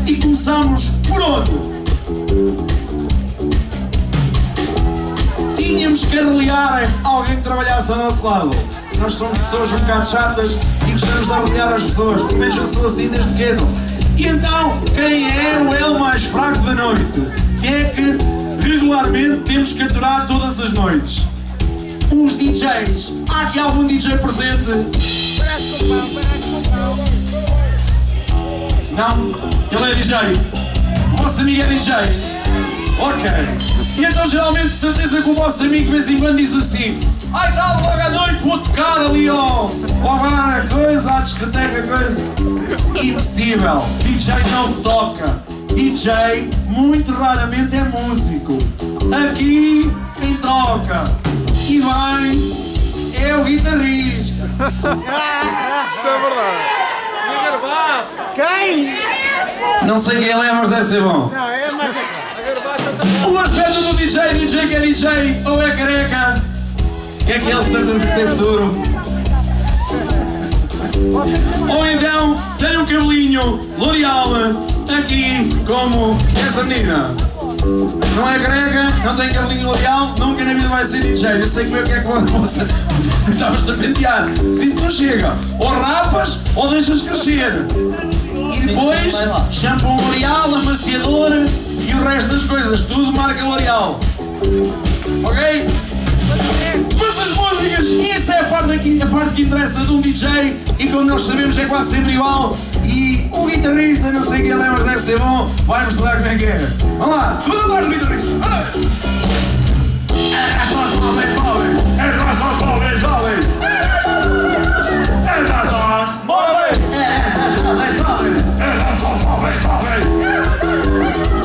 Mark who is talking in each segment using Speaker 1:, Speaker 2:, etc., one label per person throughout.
Speaker 1: E começamos por onde? Tínhamos que arreliar alguém que trabalhasse ao nosso lado. Nós somos pessoas um bocado chatas e gostamos de arreliar as pessoas, pelo menos eu sou assim desde pequeno. E então, quem é o elo mais fraco da noite? Quem é que regularmente temos que aturar todas as noites? Os DJs. Há aqui algum DJ presente? Não? Ele é DJ? O vosso amigo é DJ? Ok. E então geralmente de certeza que o vosso amigo de vez em quando diz assim: ai tá, logo à noite vou tocar ali ao bar a coisa, à discoteca a coisa. Impossível. DJ não toca. DJ muito raramente é músico. Aqui quem toca e vem é o guitarrista.
Speaker 2: Isso é verdade.
Speaker 3: Quem?
Speaker 1: Não sei quem é, mas deve ser bom.
Speaker 3: Não, é mais
Speaker 1: O aspecto do DJ, DJ que é DJ ou é careca, que é aquele de certeza que tem futuro. Ou então tem um cabelinho L'Oreal aqui como esta menina. Não é careca, não tem cabelinho L'Oreal, nunca na vida vai ser DJ. Eu sei que o que é que você estavas a pentear. Se isso não chega, ou rapas ou deixas crescer. E depois shampoo L'Oreal, amaciador e o resto das coisas, tudo marca L'Oreal. Ok? Mas as músicas, isso é a parte que interessa de um DJ e como nós sabemos é quase sempre igual. E o guitarrista, não sei quem ele é, mas deve ser bom, vai mostrar como é que é. Vamos lá, tudo atrás do guitarrista. É das nós, jovens, jovens. É das nós, jovens, jovens. É das nós, jovens. É das jovens, jovens. É das nós, jovens, jovens.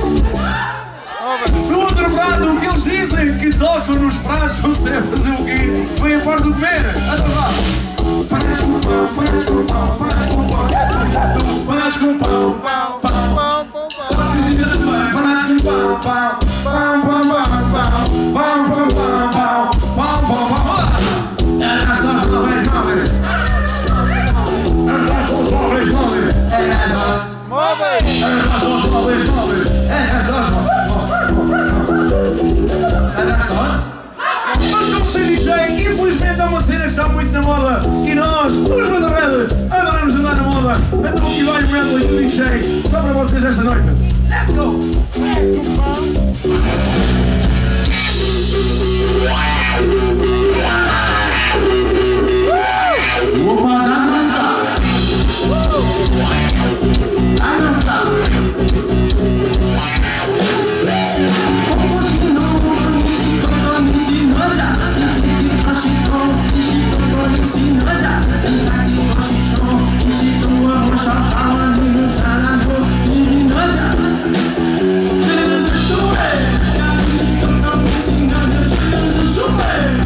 Speaker 1: Do outro lado, o que eles dizem que tocam nos pratos, não sei fazer o quê, vem a parte do comer. Anda lá. Paras com pão, paras com pão, paras com pão, paras com pão, pão, pão. Só precisa de pão, paras com pão, pão, pão, pão, pão, pão, pão, pão, pão, pão, pão. É das nós, jovens, jovens. É das nós, jovens, jovens. É das nós, jovens. É das nós, jovens, jovens. É das nós, jovens. Mas como ser DJ, infelizmente é uma cena que está muito na moda e nós, os Banda Red, adoramos andar na moda. Então aqui vai o medley do DJ só para vocês esta noite. Let's go! Super!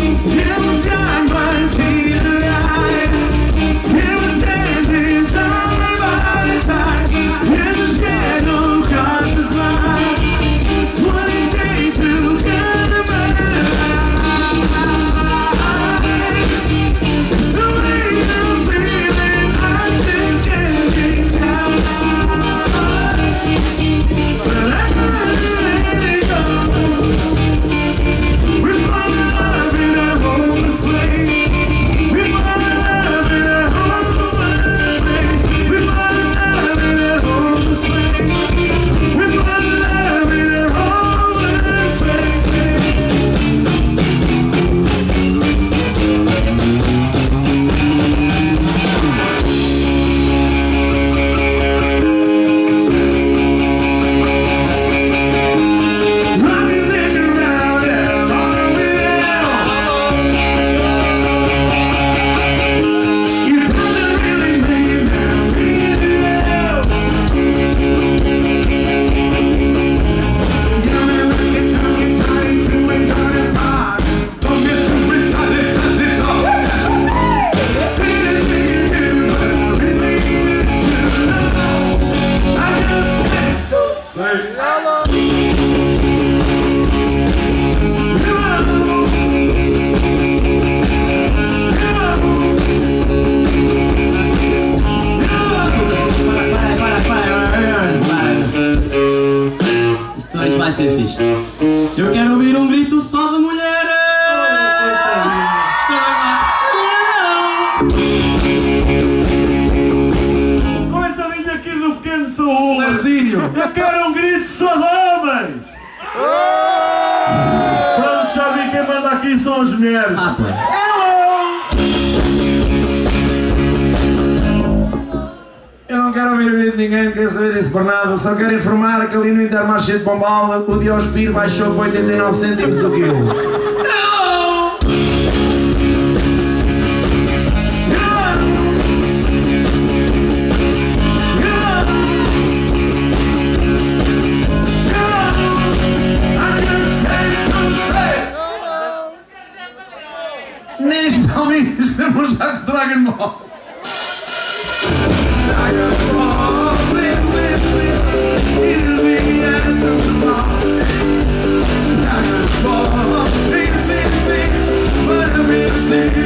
Speaker 3: Vai ser fixe. Eu quero ouvir um grito só de mulher.
Speaker 4: Coitadinho aqui do pequeno Saúl.
Speaker 1: Lezinho.
Speaker 4: Eu quero um grito só de homens. Pronto, já vi quem manda aqui são as mulheres.
Speaker 1: Eu não quero ouvir o grito de ninguém, não quero saber disso por nada. Só quero informar que ali no Intermarché de Pombal o Diospiro baixou para 89 cêntimos o quilo. Neste talvez estamos já com Dragon Ball. Sing